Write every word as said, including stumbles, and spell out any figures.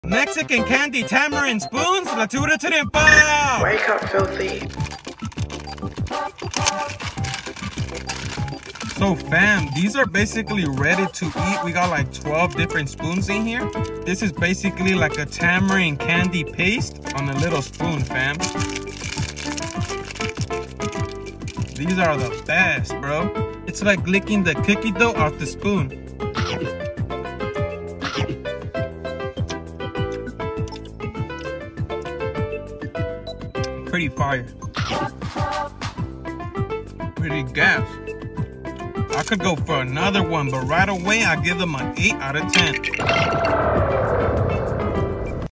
Mexican candy tamarind spoons, natura tirimpa! Wake up, filthy. So fam, these are basically ready to eat. We got like twelve different spoons in here. This is basically like a tamarind candy paste on a little spoon, fam. These are the best, bro. It's like licking the cookie dough off the spoon. Pretty fire. Pretty gas. I could go for another one, but right away I give them an eight out of ten.